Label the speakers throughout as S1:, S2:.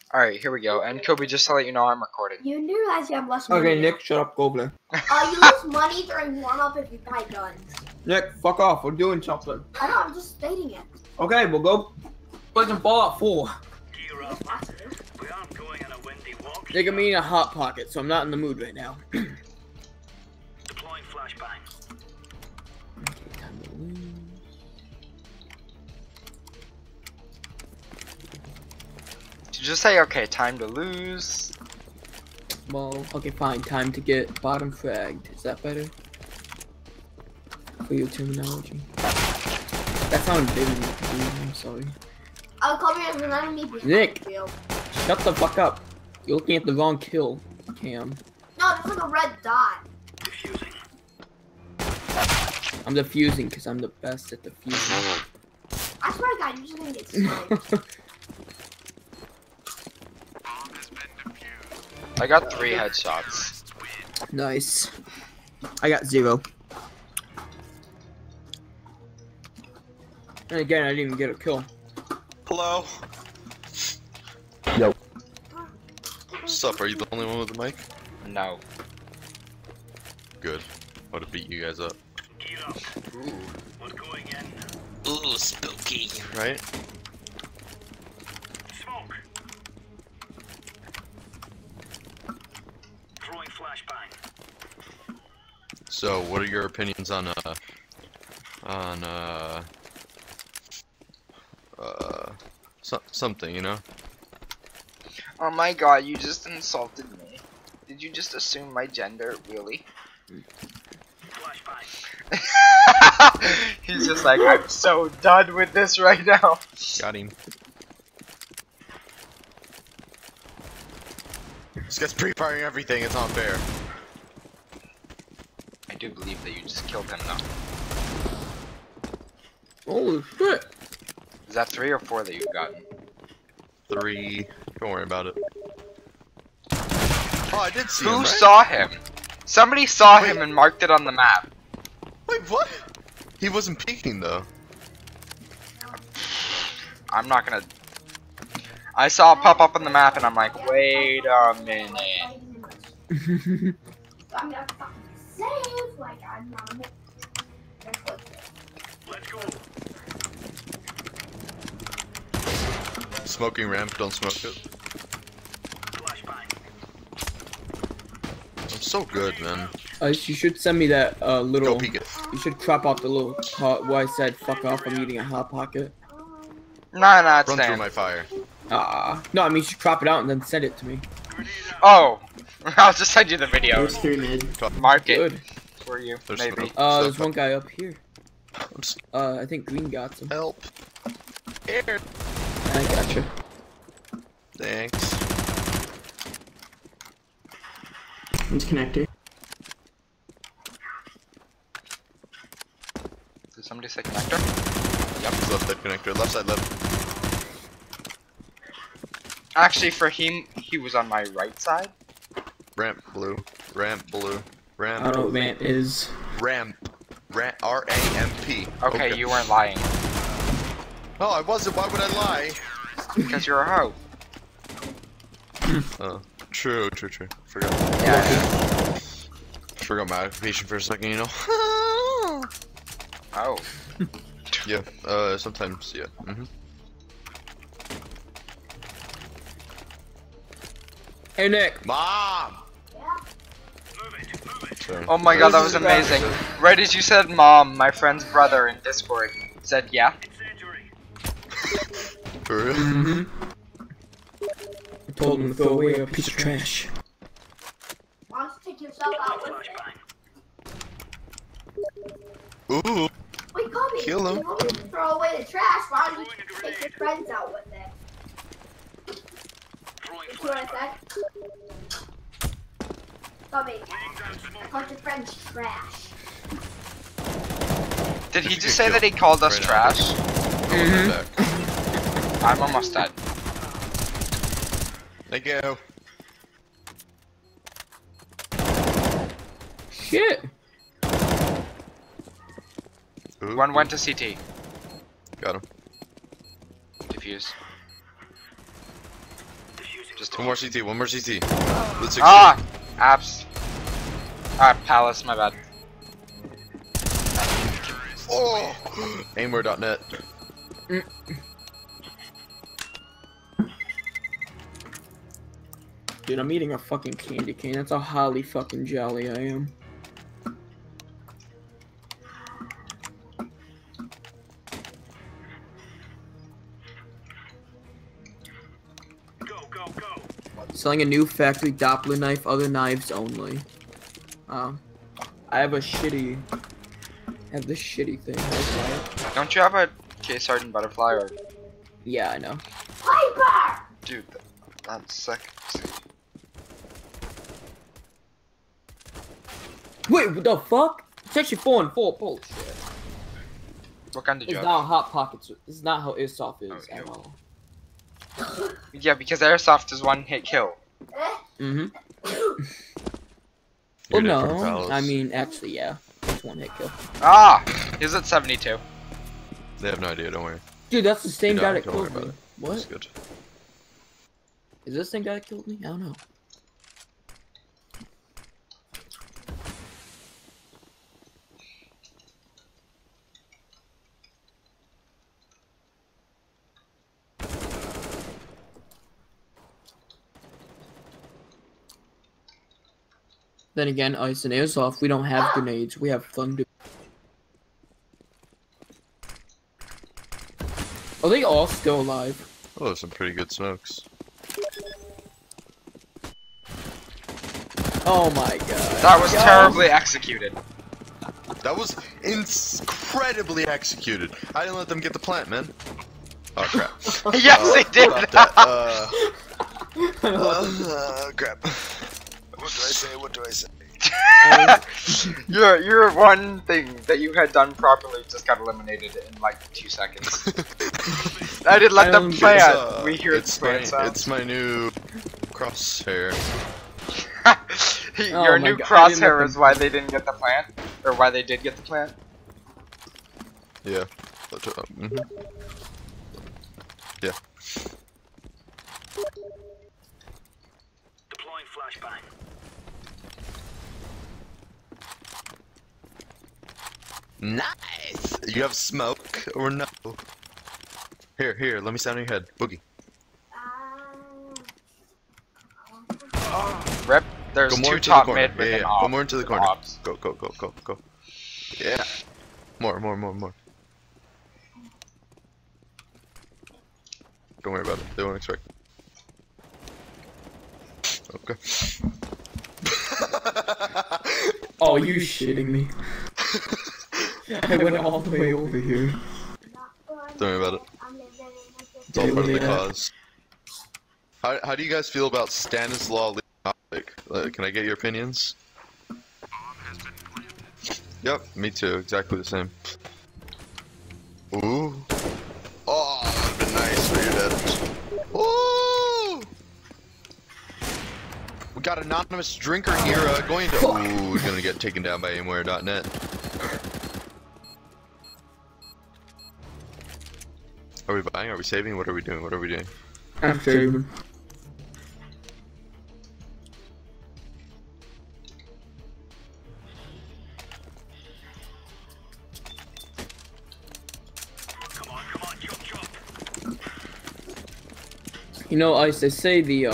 S1: Alright, here we go. And Kobe, just to let you know, I'm recording.
S2: You do realize you have less money.
S3: Okay,
S2: now.
S3: Nick, shut up, go play.
S2: You lose money during warm-up if you buy guns.
S3: Nick, fuck off, we're doing something.
S2: I know, I'm just stating it.
S3: Okay, we'll go play some Fallout 4. Nick, I'm eating a Hot Pocket, so I'm not in the mood right now.
S4: Deploying flashbang.
S1: Did you just say, okay, time to lose?
S3: Well, okay, fine, time to get bottom fragged. Is that better? For your terminology. That sounded big, I'm sorry.
S2: I'll call you as an enemy behind
S3: Nick.
S2: you.
S3: Shut the fuck up. You're looking at the wrong kill cam.
S2: No, there's like a red dot.
S4: Diffusing.
S3: I'm defusing because I'm the best at defusing.
S2: I swear to God, you're just gonna get sniped.
S1: I got 3 headshots.
S3: Nice. I got 0. And again, I didn't even get a kill.
S5: Hello?
S3: Yo.
S5: What's up? Are you the only one with the mic?
S1: No.
S5: Good. Would have beat you guys up.
S4: Gear up.
S1: Ooh.
S4: We're going in.
S5: Ooh, spooky. Right?
S4: Smoke. Throwing flashbang.
S5: So, what are your opinions on something, you know?
S1: Oh my god, you just insulted me. Did you just assume my gender? Really?
S4: Flashbang.
S1: He's just like, I'm so done with this right now.
S5: Got him. This guy's pre-firing everything, it's unfair.
S1: I do believe that you just killed him though.
S3: Holy shit.
S1: Is that 3 or 4 that you've gotten?
S5: 3. Don't worry about it. Oh, I did see him,
S1: Who
S5: right?
S1: saw him? Somebody saw him and marked it on the map.
S5: Wait, what? He wasn't peeking, though.
S1: I'm not gonna... I saw it pop up on the map and I'm like, wait a minute.
S2: So I'm gonna fucking save like I'm not a
S4: Let's go.
S5: Smoking ramp, don't smoke it.
S4: Flashbang.
S5: I'm so good, man.
S3: You should send me that little.
S5: Go peek it.
S3: You should crop out the little part where I said "fuck off." I'm eating a Hot Pocket.
S1: Nah, it's
S5: Run through
S1: staying.
S5: my fire.
S3: No, I mean you should crop it out and then send it to me.
S1: Oh, I'll just send you the video.
S6: There's 3 mid.
S1: Mark it
S3: Good.
S1: for you,
S5: There's
S1: maybe.
S5: no-
S3: There's one guy up here.
S5: I'm s-
S3: I think Green got some.
S5: Help. Air.
S3: I gotcha.
S5: Thanks.
S6: One's connector.
S1: Did somebody say connector?
S5: Yep, he's left side connector. Left side left.
S1: Actually, for him, he was on my right side.
S5: Ramp blue. Ramp blue.
S3: I
S5: Ramp.
S3: don't know what man is.
S5: Ramp. R-A-M-P.
S1: Okay, you weren't lying.
S5: No, I wasn't. Why would I lie?
S1: Because you're a hoe.
S5: Oh, true. Forgot.
S1: Yeah.
S5: Forgot my occupation for a second, you know?
S1: Oh.
S5: Yeah, sometimes, yeah.
S3: Hey Nick.
S5: Mom!
S4: Move it.
S5: Sorry.
S1: Oh my god, that was amazing. Right as you said mom, my friend's brother in Discord said yeah.
S4: Incendiary.
S5: For real?
S3: I told him to throw away a piece of trash.
S2: Why don't you take yourself out with it?
S4: Flashbang.
S5: Ooh.
S2: Wait, Kobe,
S5: Kill him.
S2: you want me to throw away the trash? Why don't you take your friends out with it?
S4: Throwing
S2: You see what I
S4: flashbang.
S2: said? Kobe, I called your friends trash.
S1: Did he
S5: If you
S1: just
S5: could
S1: say
S5: kill
S1: that he called us
S5: right now.
S1: trash?
S5: Back.
S1: I'm almost dead.
S5: Thank you.
S3: Shit.
S5: Ooh.
S1: One went to CT.
S5: Got him.
S1: Defuse.
S4: Diffusing.
S1: Just
S5: One more CT, one more CT. Let's
S1: Ah! Apps. Ah, Palace, my bad.
S5: Oh! Aimware.net.
S3: Dude, I'm eating a fucking candy cane. That's how highly fucking jolly I am.
S4: Go, go, go.
S3: Selling a new factory Doppler knife, other knives only. I have this shitty thing.
S1: Don't you have a case hardened butterfly or?
S3: Yeah, I know.
S2: Piper!
S1: Dude, that's sexy.
S3: Wait, what the fuck? It's actually 4 and 4. Bullshit.
S1: What kind did
S3: It's
S1: you
S3: not
S1: have?
S3: how Hot Pockets. It's not how Airsoft is
S1: Okay.
S3: at all.
S1: Yeah, because airsoft is one hit kill.
S3: Mm-hmm.
S5: You're
S3: Well,
S5: different,
S3: no.
S5: Palace.
S3: I mean, actually, yeah. It's one hit kill.
S1: Ah! Is it 72?
S5: They have no idea, don't worry.
S3: Dude, that's the same
S5: You
S3: guy
S5: don't-
S3: that
S5: don't worry
S3: killed me.
S5: about it.
S3: What?
S5: That's good.
S3: Is this the same guy that killed me? I don't know. Then again, ice and airsoft, we don't have grenades, we have thunder. Are they all still alive?
S5: Oh, there's some pretty good smokes.
S3: Oh my god.
S1: That was terribly executed.
S5: That was incredibly executed. I didn't let them get the plant, man. Oh crap.
S1: Yes, they did.
S5: About that. Crap. What do I say? What do I say?
S1: Your one thing that you had done properly just got eliminated in like 2 seconds. I didn't let them plant. We hear
S5: it's
S1: the plant sound.
S5: It's my new crosshair.
S1: Your
S3: Oh my
S1: new
S3: God, I didn't let
S1: crosshair
S3: them-
S1: is why they didn't get the plant, or why they did get the plant.
S5: Yeah. Mhm. Yeah.
S4: Deploying flashbang.
S5: Nice. You have smoke or no? Here. Let me sound in your head. Boogie.
S1: Rep. There's
S5: Go more
S1: 2
S5: into
S1: top
S5: the corner.
S1: mid with
S5: Yeah,
S1: an
S5: yeah.
S1: op.
S5: Go more into the corner.
S1: Ops.
S5: Go. Yeah. More. Don't worry about it. They won't expect it. Okay.
S3: Oh, you shitting me. I went all the way over here.
S5: Don't worry about it. It's all part of the cause. How do you guys feel about Stanislaw Leonovic? Can I get your opinions? Yep, me too. Exactly the same. Ooh. Oh, that'd been nice for your dead. Ooh. We got anonymous drinker here going to. Ooh, he's gonna get taken down by Aimware.net. Are we buying? Are we saving? What are we doing?
S3: I'm saving.
S4: Come on, jump.
S3: You know, Ice, they say the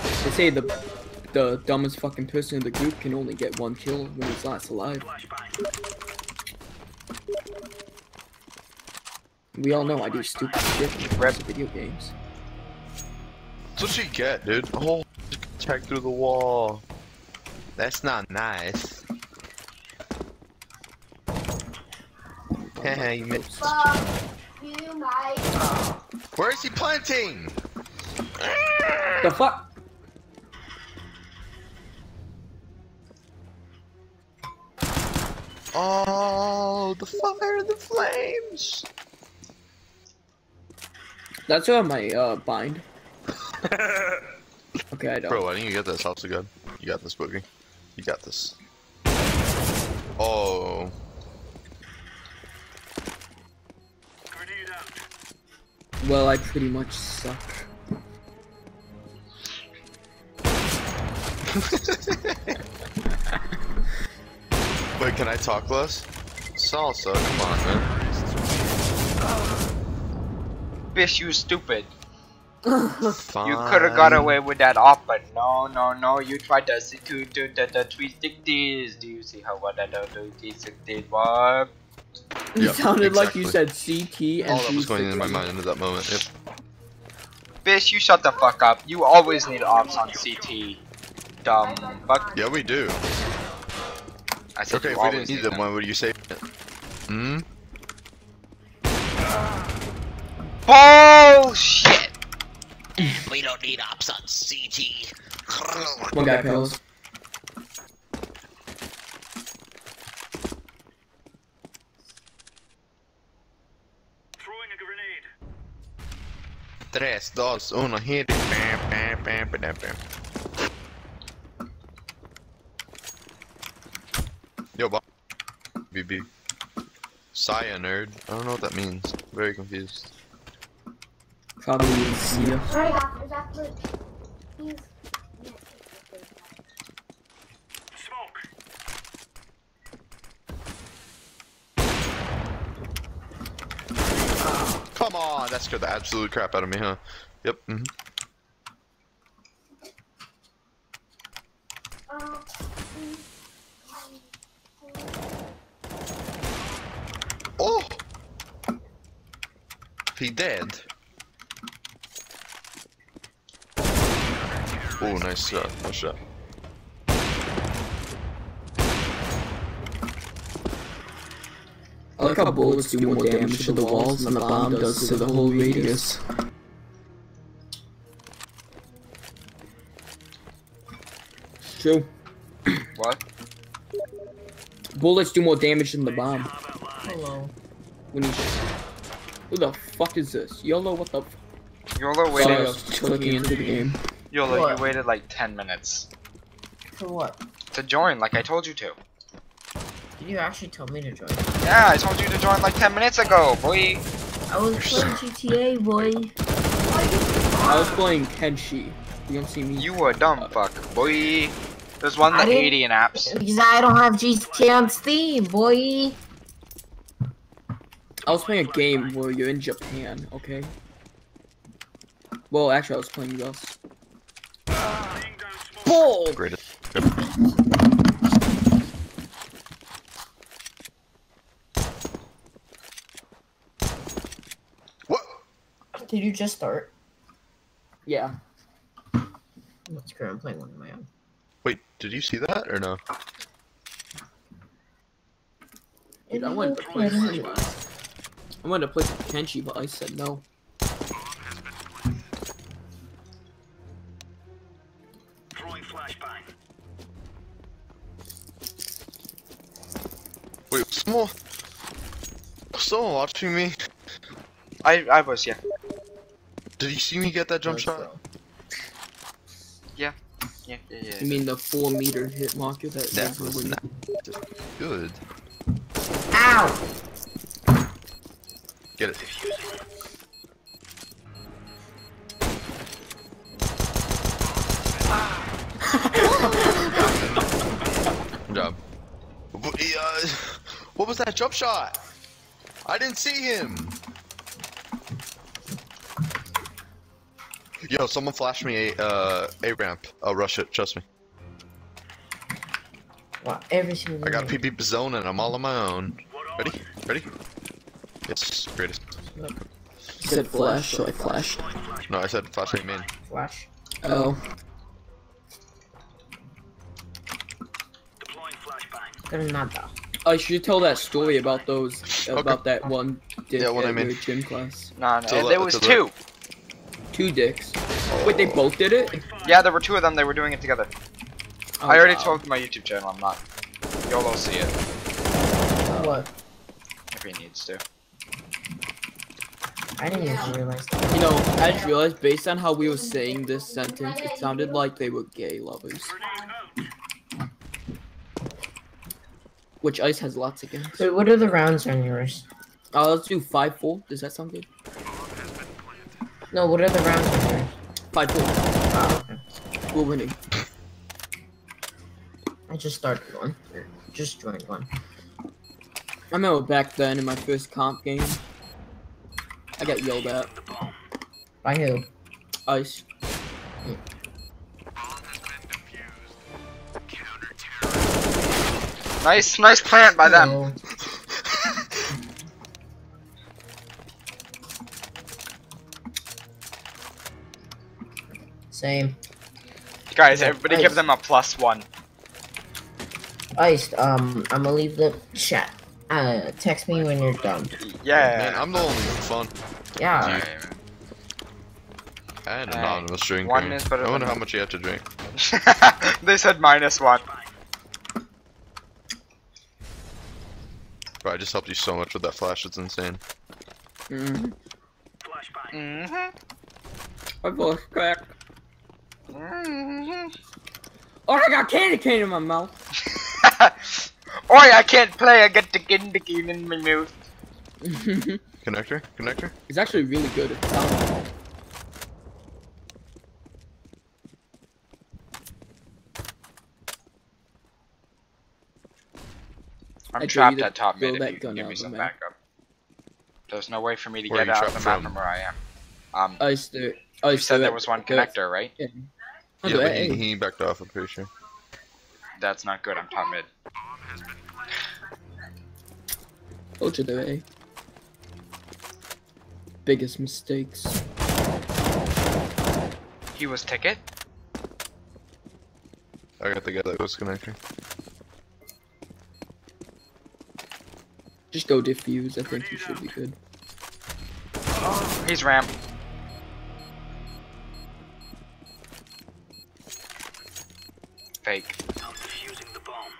S3: dumbest fucking person in the group can only get 1 kill when he's last alive.
S4: Flashbang.
S3: We all know I do stupid shit when it comes to video games.
S5: That's what you get, dude. Oh, attack through the wall. That's not nice. Hey, you missed.
S2: Fuck you, Mike.
S5: Where is he planting?
S3: The fuck?
S5: Oh, the fire, the flames.
S3: That's my bind. Okay, I don't.
S5: Bro, why didn't you get this? Helps a gun. You got this, Boogie. You got this. Oh.
S4: Grenade out.
S3: Well, I pretty much suck.
S5: Wait, can I talk less? Salsa, come on, man.
S1: Fish, you stupid.
S5: Fine.
S1: You could have got away with that off, but no, you tried to do the 360s. Do you see how what I do 360s work?
S3: It
S5: Yep,
S3: sounded like you
S5: exactly.
S3: said CT and
S5: All that was going into my
S3: 360.
S5: mind at that moment. Yep.
S1: Fish, you shut the fuck up. You always need ops on CT. Dumb fuck.
S5: Yeah, we do.
S1: I said
S5: Okay,
S1: you
S5: if we
S1: always
S5: didn't need them, why would you say it? Hmm?
S1: Bullshit!
S7: We don't need ops on CT.
S3: One guy pills.
S4: Throwing a grenade.
S5: 3, 2, 1, hit it. Bam, bam, bam, bam, bam. Yo, Bob. BB. Saya nerd. I don't know what that means. Very confused.
S3: Probably in Sia.
S2: Right after that, look. He's.
S4: Smoke.
S5: Come on, that scared the absolute crap out of me, huh? Yep. Mm-hmm. Oh! He dead. Oh, nice shot. Nice shot.
S3: I like how bullets do more damage to the walls than the bomb does to the whole radius. It's true.
S1: What?
S3: Bullets do more damage than the bomb.
S8: Hello.
S3: When you who the fuck is this? YOLO, what the f-
S1: YOLO
S3: Sorry, I
S1: waited.
S3: was clicking into the game.
S1: YOLO,
S8: What?
S1: you waited like 10 minutes
S8: For what?
S1: to join, like I told you to.
S8: Did you actually tell me to join?
S1: Yeah, I told you to join like 10 minutes ago, boy.
S8: I was playing GTA, boy.
S3: I was playing Kenshi. You don't see me.
S1: You a dumb fuck, boy. There's one
S8: I
S1: that
S8: didn't-
S1: 80 in apps.
S8: Because I don't have GTA on Steam, boy.
S3: I was playing a game where you're in Japan, okay? Well, actually, I was playing Rust.
S4: Laying down smoke.
S3: Bull!
S5: Greatest. What?
S8: Did you just start?
S3: Yeah.
S8: That's great. I'm playing one of my own.
S5: Wait, did you see that or no?
S3: Dude, I wanted to play I wanted to play Kenshi, but I said no.
S4: Throwing flashbang.
S5: Wait, someone watching me?
S1: I was, yeah.
S5: Did you see me get that jump
S8: Let's
S5: shot?
S8: go.
S1: Yeah.
S3: You mean the 4-meter hit marker that
S5: That
S3: never
S5: was
S3: win-
S5: not good.
S8: Ow!
S5: Get it. Good job. What was that jump shot? I didn't see him. Yo, someone flash me a ramp. I'll rush it. Trust me.
S8: Wow, every single
S5: I got
S8: night.
S5: PP zone and I'm all on my own. Ready? Ready? Yes, greatest.
S3: You said flash, so I flashed.
S5: No, I said flash me main.
S8: Flash.
S3: Oh.
S4: Deploying flashbang.
S8: Pero nada.
S3: I should tell that story about those, about that one dick
S5: Yeah, what I
S3: at
S5: mean.
S3: your gym class.
S1: No,
S5: To
S1: there
S5: the-
S1: was
S5: to the-
S1: two.
S3: 2 dicks. Wait, they both did it?
S1: Yeah, there were 2 of them. They were doing it together.
S3: Oh,
S1: I already
S3: wow.
S1: told my YouTube channel I'm not. YOLO see it
S8: What?
S1: if he needs to.
S8: I didn't even realize that.
S3: You know, I just realized based on how we were saying this sentence, it sounded like they were gay lovers.
S4: Grenade out.
S3: Which Ice has lots against.
S8: Wait, what are the rounds on yours?
S3: Let's do 5-4. Does that sound good?
S8: No, what are the rounds on yours?
S3: 5-4.
S8: Oh, okay.
S3: We're winning.
S8: I just started one. Just joined one.
S3: I remember back then in my first comp game, I got yelled at.
S8: By who?
S3: Ice.
S1: Nice plant by them.
S8: Hello. Same.
S1: Guys, everybody give them a +1.
S8: Iced, I'm gonna leave the chat. Text me when you're done.
S5: Man,
S1: Yeah.
S5: I'm the only one fun.
S8: Yeah.
S5: And
S1: Alright,
S5: anonymous drinker.
S1: one is better
S5: I wonder
S1: than
S5: how much you have to drink.
S1: They said -1.
S5: Bro, I just helped you so much with that flash, it's insane.
S3: Mm-hmm.
S1: Mhm.
S3: My voice cracked.
S1: Mhm.
S3: Oh, I got candy cane in my mouth.
S1: Oi, I can't play. I get the candy cane in my mouth.
S5: Connector? Connector?
S3: It's actually really good at sound.
S1: I'm
S3: I dare
S1: trapped
S3: you to
S1: at top mid
S3: throw
S1: if
S3: that
S1: you can
S3: gun
S1: give
S3: out
S1: me
S3: the
S1: some
S3: map.
S1: backup. There's no way for me to
S5: Where are
S1: get
S5: you
S1: out of the
S5: trapped
S1: map
S5: from?
S1: from where I am.
S3: Ice there.
S1: You
S3: Ice
S1: said there was one connector, right?
S3: Yeah,
S5: Yeah, but he backed off, I'm pretty sure.
S1: That's not good. I'm top mid.
S3: Told you there, eh? Biggest mistakes.
S1: He was ticket.
S5: I got the guy that was connector.
S3: Just go diffuse. I think you should be good.
S1: He's ramp. Fake.
S4: I'm defusing the bomb.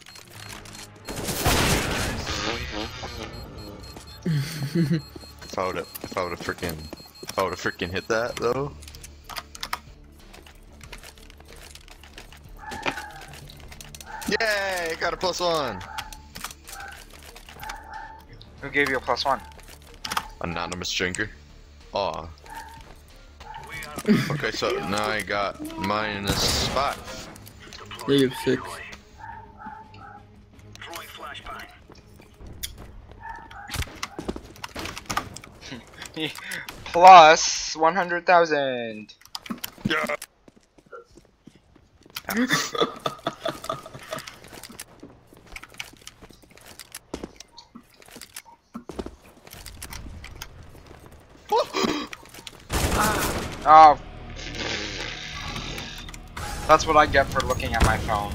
S5: If I would've freaking hit that though. Yay! Got a +1.
S1: Who gave you a +1?
S5: Anonymous drinker. Aw. Okay, so now I got -5.
S3: Negative 6.
S4: Throwing flashbang.
S1: Plus 100,000.
S5: Yeah.
S1: Oh. That's what I get for looking at my phone.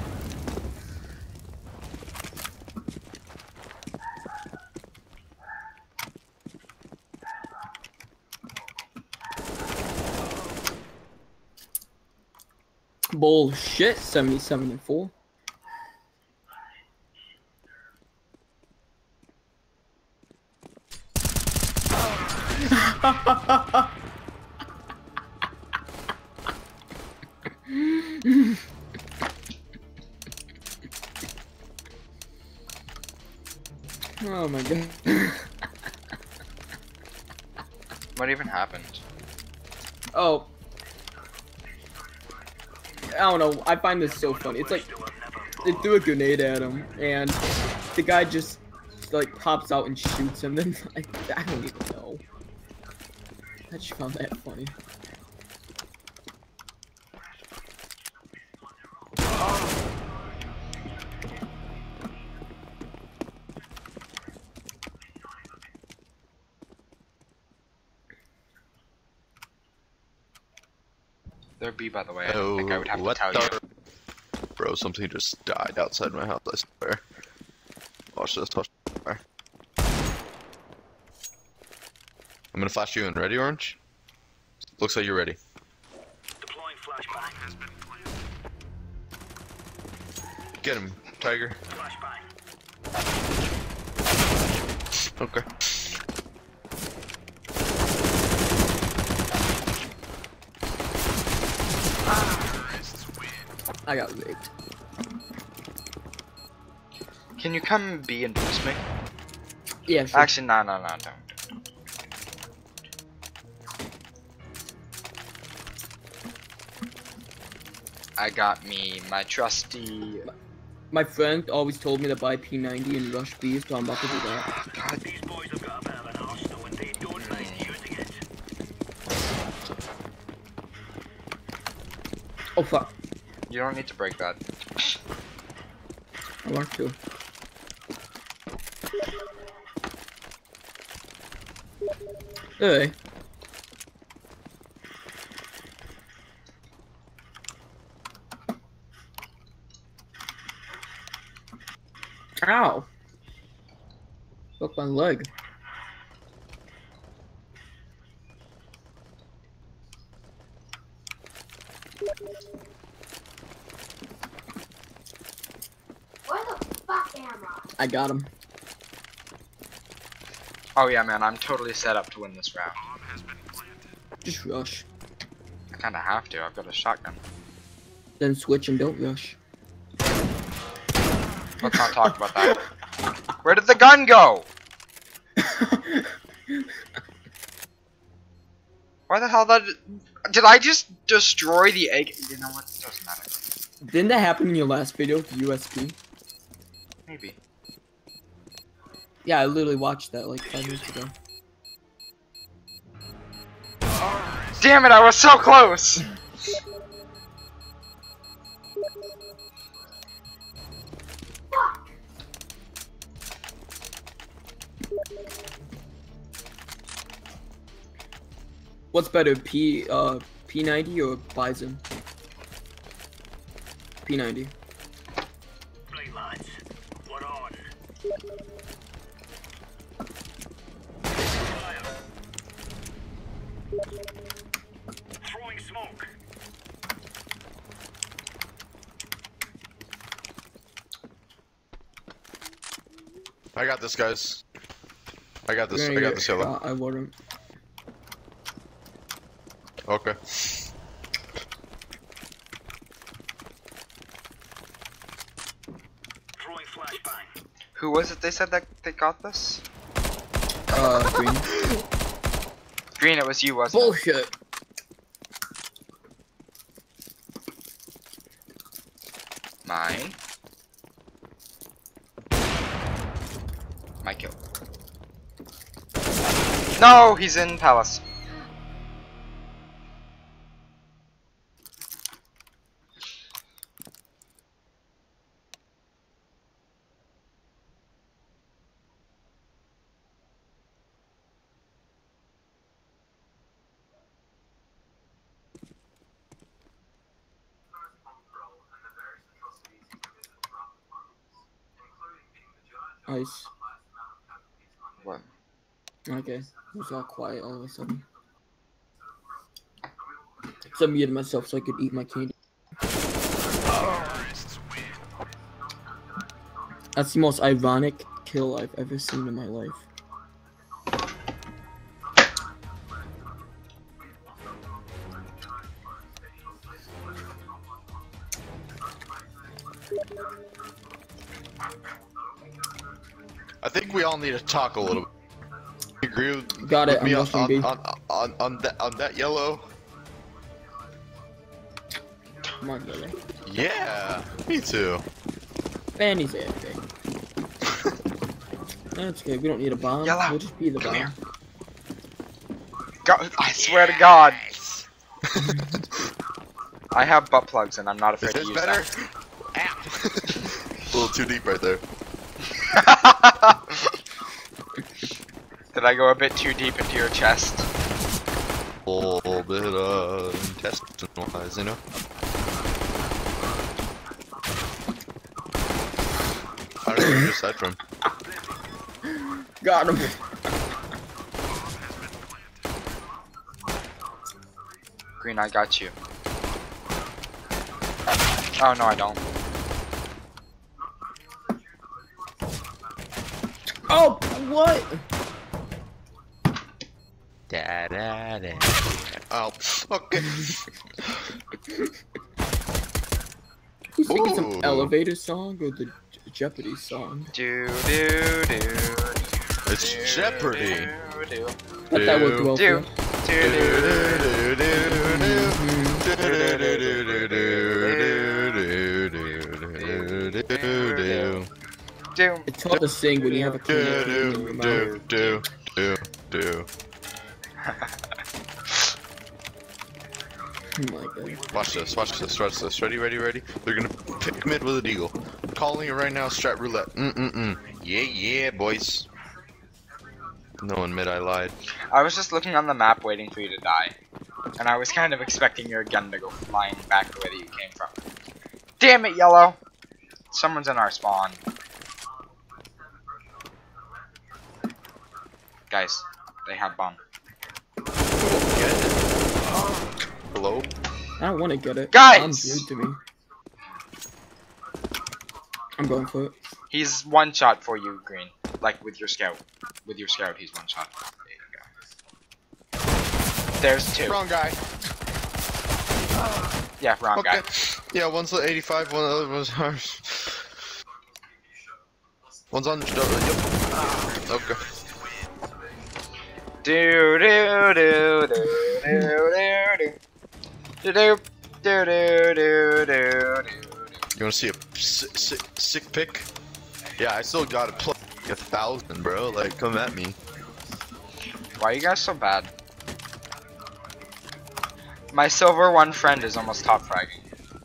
S3: Bullshit. 77 and 4. Oh my god.
S1: What even happened?
S3: Oh. I don't know, I find this so funny. It's like, they threw a grenade at him, and the guy just, like, pops out and shoots him, then, like, I don't even know. I just found that funny.
S1: They're B, by the way. I don't think I would have to tell you.
S5: Bro, something just died outside my house, I swear. Watch this, watch this. I'm gonna flash you in. Ready, Orange? Looks like you're ready.
S4: Deploying flashbang.
S5: Get him, Tiger.
S4: Flashbang.
S5: Okay.
S3: I got raped.
S1: Can you come B and boost me?
S3: Yeah, sure.
S1: Actually, no, don't. I got me my trusty
S3: My friend always told me to buy P90 and rush B, so I'm about to do that.
S4: These boys have got a bit of an arsenal and they don't mind using it.
S3: Oh fuck.
S1: You don't need to break that.
S3: I want to. Hey. Ow. Broke my leg.
S2: Where the fuck am I?
S3: I got him.
S1: Oh yeah, man, I'm totally set up to win this round.
S3: Just rush.
S1: I kinda have to. I've got a shotgun.
S3: Then switch and don't rush.
S1: Let's not talk about that. Where did the gun go? Why the hell did I just destroy the egg? You know what? It doesn't matter.
S3: Didn't that happen in your last video with the USP?
S1: Maybe.
S3: Yeah, I literally watched that like 5 minutes ago.
S1: Damn it! I was so close.
S2: Fuck!
S3: What's better, P90 or Bison? P90.
S4: Right, lads. We're on. Fire. Throwing smoke.
S5: I got this, guys. I got this.
S3: You're
S5: I
S3: gonna
S5: got
S3: get
S5: this, yellow.
S3: shot, I wouldn't.
S5: Okay.
S4: Throwing flashbang.
S1: Who was it they said that they got this?
S3: Green.
S1: Green, it was you, wasn't it?
S3: Bullshit.
S1: Mine. My kill. No, he's in palace.
S3: Nice.
S1: What?
S3: Okay. It was all quiet all of a sudden. So I muted myself so I could eat my candy. That's the most ironic kill I've ever seen in my life.
S5: I think we all need to talk a little bit. You agree with,
S3: Got it,
S5: with me
S3: I'm
S5: on,
S3: rushing B.
S5: on that yellow?
S3: Come on, Lily.
S5: Yeah, me too.
S3: And he's AFK. That's okay, we don't need a bomb.
S1: Yellow,
S3: We'll just be the
S1: come
S3: bomb.
S1: here. God, I swear to God. I have butt plugs and I'm not afraid to
S5: Is
S1: use
S5: this better?
S1: them.
S5: Ow. A little too deep right there.
S1: Did I go a bit too deep into your chest?
S5: A little bit intestinal-wise, you know? I don't know where you're aside from.
S3: Got him.
S1: Green, I got you. Oh, no, I don't.
S3: Oh, what?
S7: Da da da.
S5: Oh, okay.
S3: Who's singing some
S5: Ooh.
S3: elevator song or the Jeopardy song?
S1: Do do do.
S5: It's Jeopardy.
S1: Do
S3: Thought that worked well
S1: do
S3: for
S1: do
S3: you.
S1: do. do.
S3: It's hard to sing when you have a clean in your mouth.
S5: Do.
S3: Oh my god.
S5: Watch this. Ready? They're gonna pick mid with a deagle. I'm calling it right now, strat roulette. Yeah, boys. No one mid, I lied.
S1: I was just looking on the map waiting for you to die. And I was kind of expecting your gun to go flying back the way that you came from. Damn it, yellow! Someone's in our spawn. Guys, they have bomb.
S5: Hello?
S3: I don't want to get it.
S1: Guys!
S3: Bomb's rude to me. I'm going for it.
S1: He's one shot for you, Green. Like with your scout. With your scout, he's one shot. There you go. There's two.
S5: Wrong guy.
S1: Yeah, wrong guy.
S5: Yeah, one's the 85, one the other one's ours. One's on. Yep. Okay.
S1: Do do do do do do do do do do do.
S5: You wanna see a sick pick? Yeah, I still got it plus 1,000, bro. Like, come at me.
S1: Why are you guys so bad? My silver one friend is almost top fragging.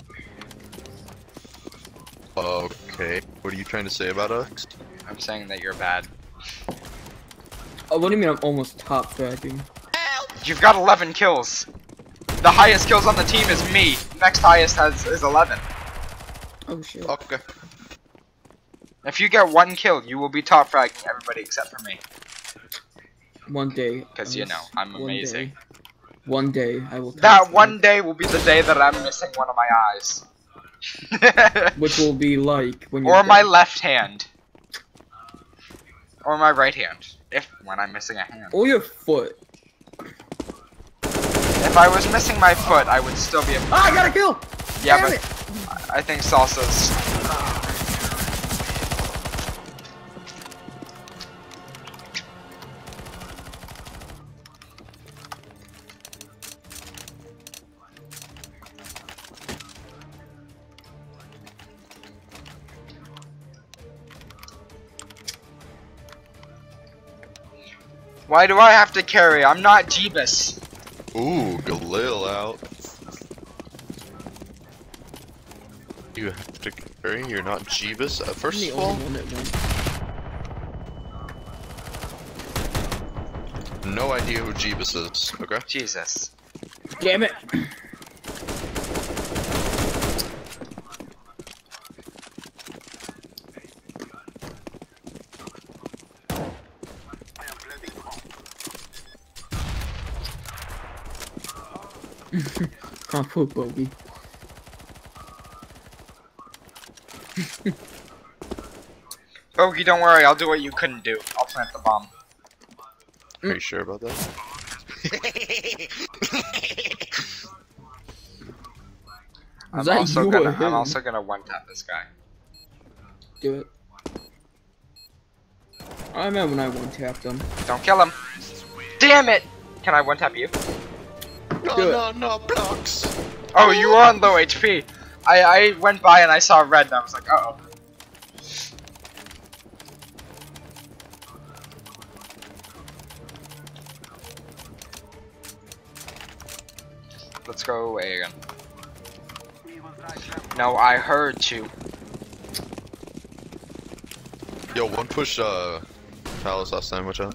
S5: Okay. What are you trying to say about us?
S1: I'm saying that you're bad.
S3: Oh, what do you mean I'm almost top fragging?
S1: You've got 11 kills. The highest kills on the team is me. Next highest is 11.
S3: Oh shit.
S5: Okay.
S1: If you get 1 kill, you will be top fragging everybody except for me.
S3: One day.
S1: Because you know, I'm amazing.
S3: One day I will.
S1: That one day will be the day that I'm missing one of my eyes.
S3: Which will be like when you're
S1: Or my
S3: dead.
S1: left hand. Or my right hand. When I'm missing a hand.
S3: Or your foot.
S1: If I was missing my foot, I would still be able to.
S3: Ah, I got a kill!
S1: Yeah,
S3: Damn
S1: but
S3: it.
S1: I think Salsa's. Why do I have to carry? I'm not Jeebus.
S5: Ooh, Galil out. You have to carry, you're not Jeebus. First
S3: I'm
S5: of
S3: the
S5: all,
S3: only one that won.
S5: no idea who Jeebus is, okay?
S1: Jesus.
S3: Damn it! Can't put bogey.
S1: Bogey, don't worry, I'll do what you couldn't do. I'll plant the bomb.
S5: Are you sure about that?
S3: Was that you or him?
S1: I'm also gonna one-tap this guy.
S3: Do it. I remember when I one-tapped him.
S1: Don't kill him. Damn it! Can I one-tap you?
S5: No, blocks!
S1: Oh, you were on low HP. I went by and I saw red and I was like, uh-oh. Let's go away again. No, I heard you.
S5: Yo, one push, Palace last time, watch out.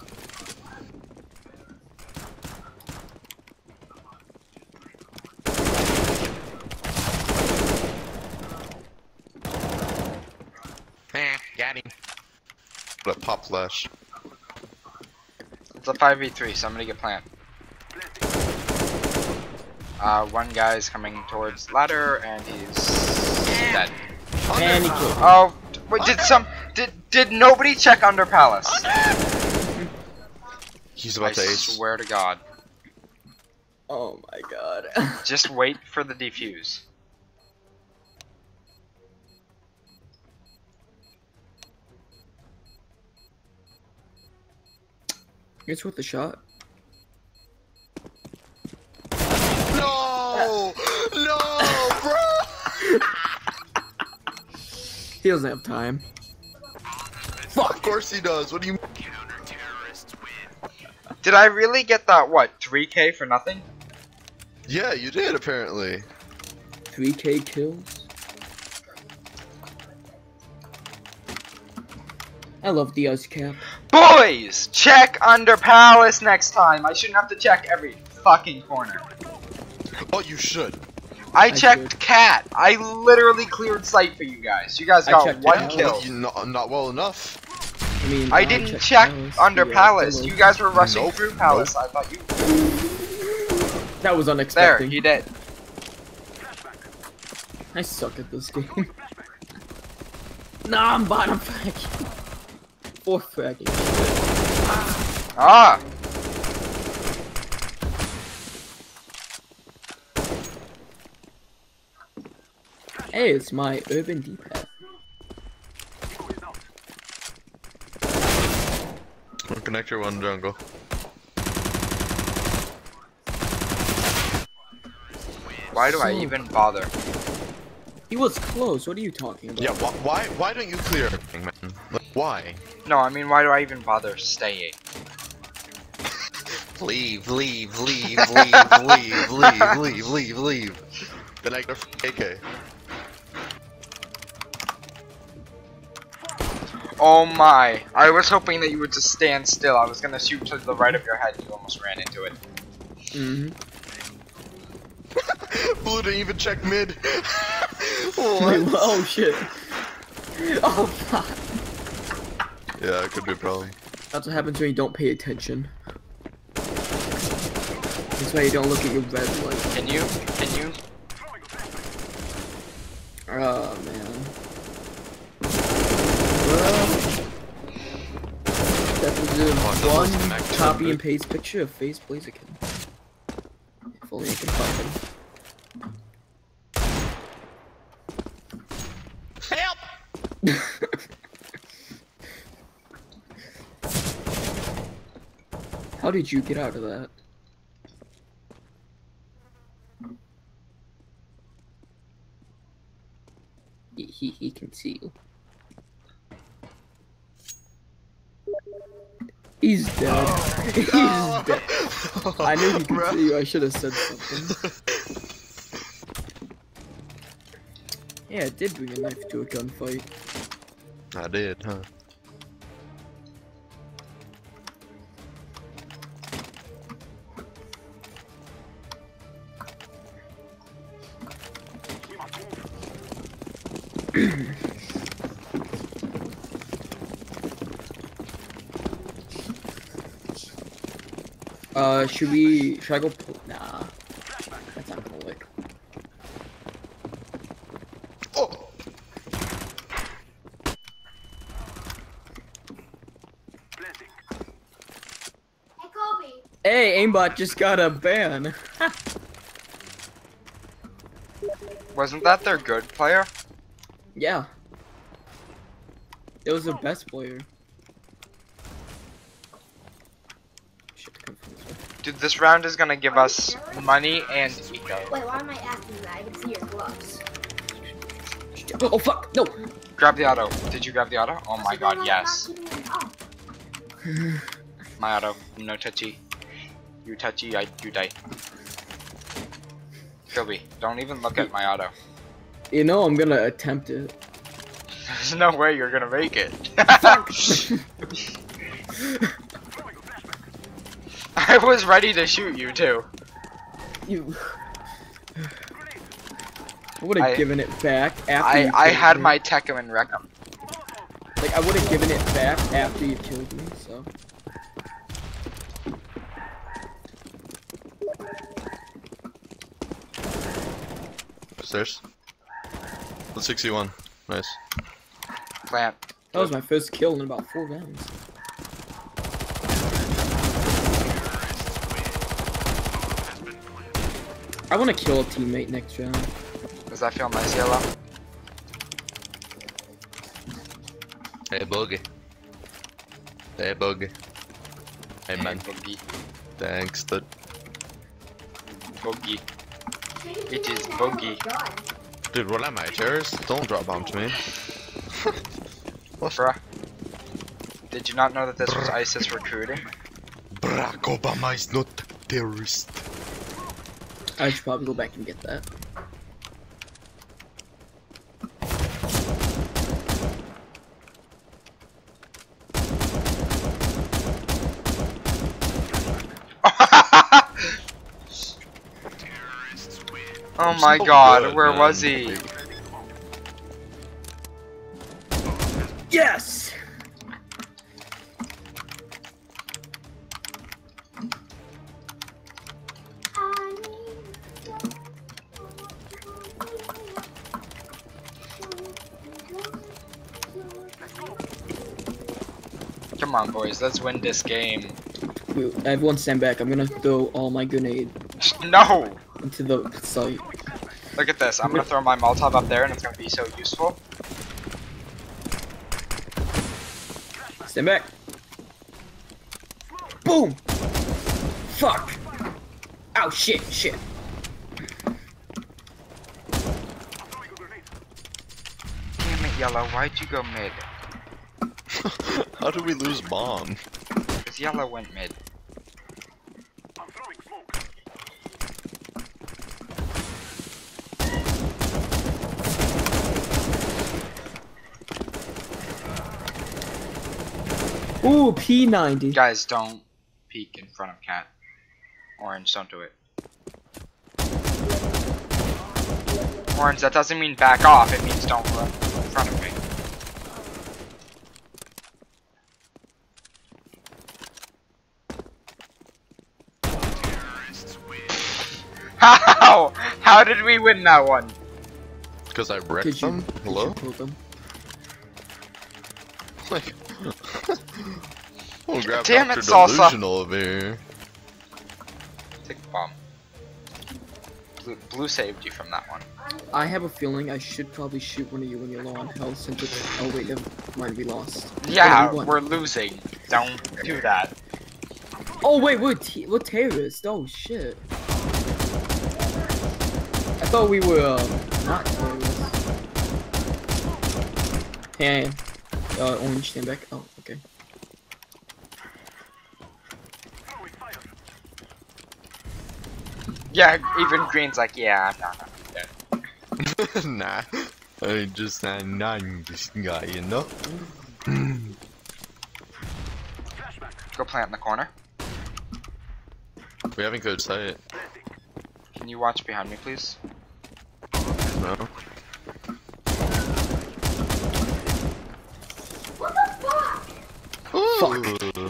S7: Got him.
S5: What a pop flash.
S1: It's a 5v3, somebody get plant. One guy's coming towards ladder and he's dead.
S3: And he killed.
S1: Oh, wait, did nobody check under palace?
S5: He's
S1: I
S5: about to ace.
S1: swear to God.
S3: Oh my god.
S1: Just wait for the defuse.
S3: It's worth a shot.
S5: No! No, bro!
S3: He doesn't have time.
S5: course he does. What do you?
S1: Did I really get that, what, 3K for nothing?
S5: Yeah, you did apparently.
S3: 3K kills. I love the Uzcap.
S1: Boys! Check under Palace next time. I shouldn't have to check every fucking corner.
S5: Oh, you should.
S1: I checked
S3: should.
S1: cat. I literally cleared sight for you guys. You guys
S3: I
S1: got
S3: checked
S1: one
S3: Palace.
S1: kill.
S5: You not well enough.
S3: I mean,
S1: I didn't check under
S3: the,
S1: Palace.
S3: Palace.
S1: You guys were rushing
S5: Nope,
S1: through Palace. I thought you.
S3: That was
S1: There,
S3: unexpected.
S1: he did.
S3: I suck at this game. Nah, I'm bottom fragging. 4th fragging.
S1: Ah!
S3: Hey, it's my urban D-pad.
S5: One connector, one jungle.
S1: Why do I
S3: So-
S1: even bother?
S3: He was close. What are you talking about?
S5: Yeah, why don't you clear everything, man? Like, why?
S1: No, I mean, why do I even bother staying?
S5: Leave, leave, leave, leave, leave, leave, leave, leave, leave. Then I go for AK.
S1: Oh my. I was hoping that you would just stand still. I was gonna shoot to the right of your head and you almost ran into it.
S3: Mm-hmm.
S5: Blue didn't even check mid.
S3: Wait, oh shit. Oh god.
S5: Yeah, it could be a problem.
S3: That's what happens when you don't pay attention. That's why you don't look at your red light.
S1: Can you?
S3: Oh man. Well, that was
S5: Come on,
S3: a
S5: doubles
S3: one
S5: connect.
S3: copy and paste picture of Face Blaziken. If only I can find him.
S7: Help!
S3: How did you get out of that? He can see you. He's dead. He's dead. I knew he could see you. I should have said something. Yeah, it did bring a knife to a gunfight.
S5: I did, huh?
S3: Should I go nah. That's not gonna work.
S5: Oh!
S2: Hey, Kobe.
S3: Hey, aimbot just got a ban.
S1: Wasn't that their good player?
S3: Yeah. It was the best player. Shit, come from this way.
S1: Dude, this round is gonna give us money and eco.
S2: Wait, why am I asking that? I can see your gloves.
S3: Oh fuck! No!
S1: Grab the auto. Did you grab the auto? Oh my god, yes. My auto. No touchy. You touchy, you die. Kobe, don't even look at my auto.
S3: You know I'm gonna attempt it.
S1: There's no way you're gonna make it. I was ready to shoot you too.
S3: You. I would have given it back after. you
S1: I
S3: killed
S1: had
S3: me.
S1: my Tekken and Reckham.
S3: Like I would have given it back after you killed me. So.
S5: Upstairs. 161. Nice.
S1: Plant.
S3: That was my first kill in about 4 rounds. I want to kill a teammate next round.
S1: Does that feel nice, Yellow?
S5: Hey, Boogie. Hey, Boogie. Hey, man.
S1: Boogie.
S5: Thanks, that.
S1: Boogie. It is boogie.
S5: Dude, what am I, a terrorist? Don't drop bomb to me.
S1: Bruh. Did you not know that this was ISIS recruiting?
S5: Barack Obama is not a terrorist.
S3: I should probably go back and get that.
S1: Oh my god, where was he?
S3: Yes!
S1: Come on, boys, let's win this game.
S3: Wait, everyone stand back. I'm gonna throw all my grenade
S1: No!
S3: into the site.
S1: Look at this. I'm gonna throw my Molotov up there and it's gonna be so useful.
S3: Stand back. Boom! Fuck! Ow, shit.
S1: Damn it, Yellow, why'd you go mid?
S5: How did we lose bomb?
S1: Because Yellow went mid.
S3: Ooh, P90.
S1: Guys, don't peek in front of Cat. Orange, don't do it. Orange, that doesn't mean back off, it means don't run in front of me. How? How did we win that one?
S5: Because I wrecked them? Hello? Like, oh, grab
S1: Damn
S5: Dr.
S1: it, Salsa.
S5: Delusional over here.
S1: Take the bomb. Blue saved you from that one.
S3: I have a feeling I should probably shoot one of you when you're low on health since it's. Oh wait, never mind, we lost.
S1: Yeah,
S3: we won.
S1: we're losing. Don't do that.
S3: Oh wait, we're terrorists. Oh shit. I thought we were not terrorists. Hey, orange, stand back. Oh, okay.
S1: Yeah, even green's like, yeah, I'm not dead.
S5: Nah. I just not this guy, you know?
S1: Go plant in the corner.
S5: We haven't good sight.
S1: Can you watch behind me, please?
S5: No.
S2: What the fuck?
S5: Ooh.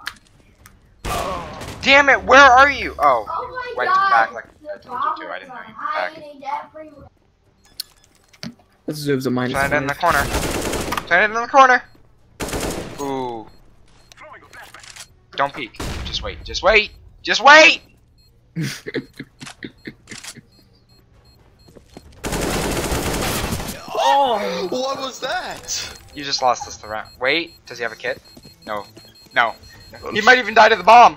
S1: Damn it, where are you? Oh,
S2: Oh
S1: you
S2: my
S1: went
S2: god.
S1: back like I
S2: The
S1: told you to. I didn't know
S2: bombers
S1: you
S2: are
S1: went back.
S2: hiding everywhere.
S3: That deserves a minus
S1: Plant it in the
S3: 5.
S1: corner. Plant it in the corner. Ooh. Don't peek. Just wait. Just wait. Just wait!
S3: Oh!
S5: What was that?
S1: You just lost us the round. Wait, does he have a kit? No. No. He might even die to the bomb.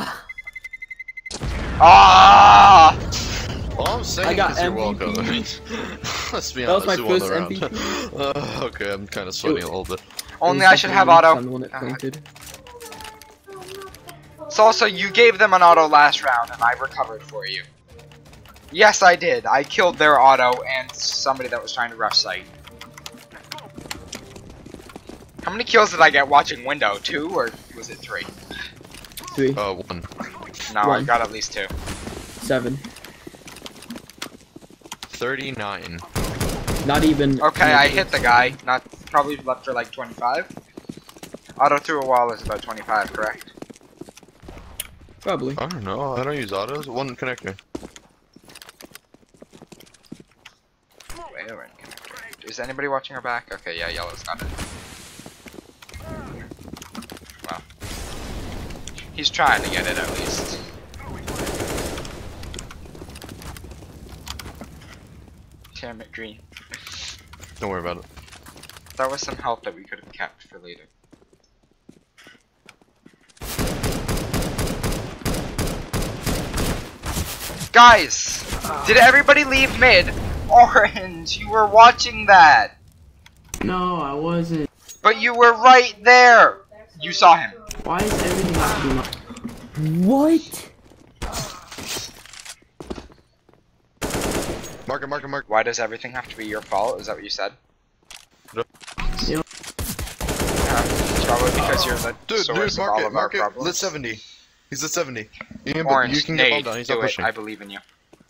S1: Ah!
S5: All I'm saying
S3: I got
S5: is you're
S3: MVP.
S5: welcome. Let's be
S3: That was
S5: honest,
S3: my
S5: you won the
S3: first
S5: round.
S3: MVP.
S5: Okay, I'm kind of sweating a little bit.
S1: Only I should have auto.
S3: I'm the one that pointed.
S1: So also, you gave them an auto last round, and I recovered for you. Yes, I did. I killed their auto and somebody that was trying to rush site. How many kills did I get watching window? 2 or was it 3?
S3: 3,
S5: 1.
S1: No, I
S3: One.
S1: got at least 2.
S3: 7.
S5: 39.
S3: Not even.
S1: Okay, I hit the guy. Not probably left for like 25. Auto through a wall is about 25, correct?
S3: Probably.
S5: I don't know. I don't use autos. One connector.
S1: Where in connector? Is anybody watching our back? Okay, yeah, yellow's got it. Well, he's trying to get it at least. Damn it, green.
S5: Don't worry about it.
S1: That was some help that we could have kept for later. Guys! Did everybody leave mid? Orange, you were watching that!
S6: No, I wasn't.
S1: But you were right there! You saw him.
S6: Why is everything have to be my...
S3: What?
S5: Mark.
S1: Why does everything have to be your fault? Is that what you said?
S6: Yep.
S1: It's probably because you're the source of all of our problems.
S5: Lit 70. He's at 70.
S1: Orange,
S5: you can get bomb
S1: nade,
S5: down. He's
S1: do
S5: not
S1: it.
S5: pushing.
S1: I believe in you.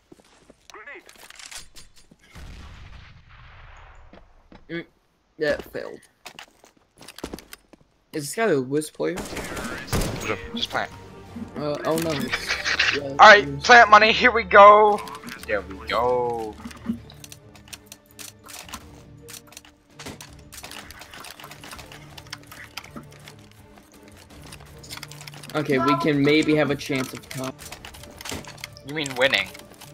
S3: That failed. Is this guy a Wisp player?
S1: Just plant.
S3: Oh no. Yeah,
S1: Alright, plant money, here we go. There we go.
S3: Okay, we can maybe have a chance of top.
S1: You mean winning?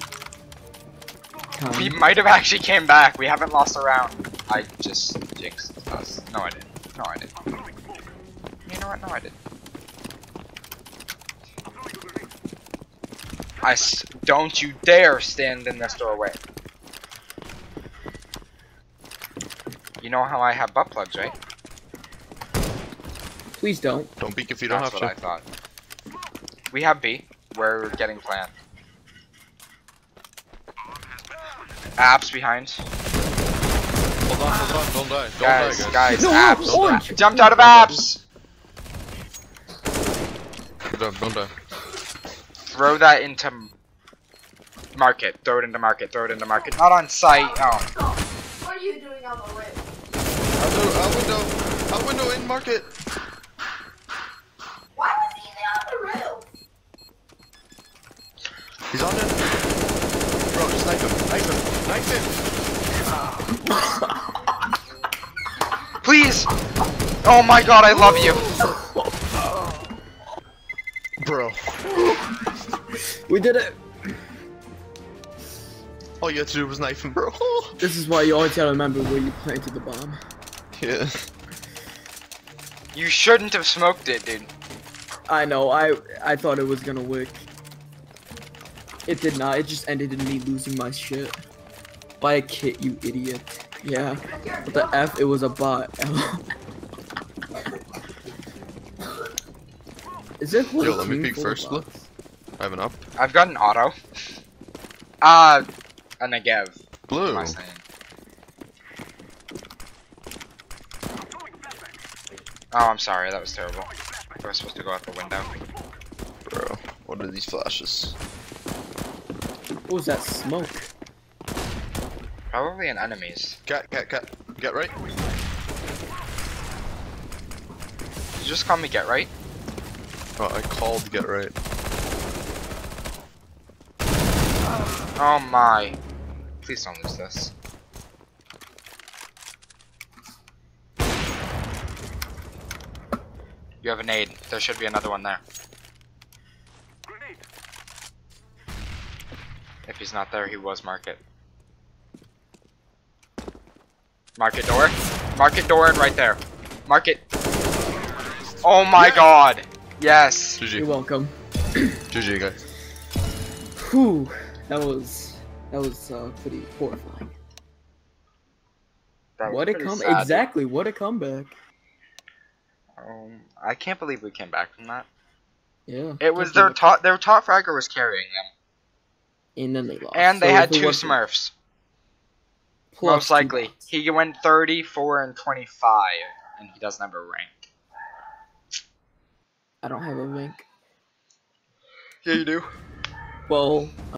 S1: We
S3: Time.
S1: might have actually came back. We haven't lost a round. I just jinxed us. No, I didn't. No, I didn't. You know what? No, I didn't. Don't you dare stand in this doorway. You know how I have butt plugs, right?
S3: Please don't.
S5: Don't peek if you don't
S1: That's
S5: have
S1: what
S5: to.
S1: I thought. We have B. We're getting planned. Apps behind.
S5: Hold on, don't die. Don't
S1: Guys,
S5: die,
S1: guys,
S3: No,
S1: apps.
S3: orange.
S1: Jumped out of apps.
S5: Don't die.
S1: Throw that into market. Throw it into market. Throw it into market. Not on site. Oh.
S2: What are you doing on the way?
S5: Out window in market.
S2: Why was he on the roof?
S5: He's on it. Bro, just knife him.
S1: Please. Oh my god, I love you.
S5: Bro.
S3: We did it.
S5: All you had to do was knife him, bro.
S3: This is why you always gotta remember where you planted the bomb.
S5: Yeah.
S1: You shouldn't have smoked it, dude.
S3: I know, I thought it was gonna work. It did not, it just ended in me losing my shit. By a kit, you idiot. Yeah. But the F, it was a bot. Is it
S5: Yo, let me peek first, look. I have an up.
S1: I've got an auto. A Negev.
S5: Blue.
S1: What am I saying? Oh, I'm sorry, that was terrible. I was supposed to go out the window.
S5: Bro, what are these flashes?
S3: What was that smoke?
S1: Probably an enemy's.
S5: Cat. Get right.
S1: Did you just call me get right?
S5: Oh, I called get right.
S1: Oh my. Please don't lose this. You have a nade. There should be another one there. If he's not there, he was market. Market door. Market door and right there. Market. Oh my god. Yes.
S3: You're
S5: GG.
S3: welcome.
S5: GG, guys.
S3: Whew. That was pretty horrifying.
S1: That was
S3: What a
S1: pretty
S3: come
S1: sad.
S3: exactly, what a comeback.
S1: I can't believe we came back from that.
S3: Yeah.
S1: It was their top fragger was carrying them.
S3: And then they lost.
S1: And they
S3: So
S1: had
S3: if it
S1: two
S3: wasn't-
S1: Smurfs.
S3: plus
S1: Most
S3: two
S1: likely.
S3: bots.
S1: He went 34 and 25, and he doesn't have a rank.
S3: I don't have a rank.
S1: Yeah, you do.
S3: Well,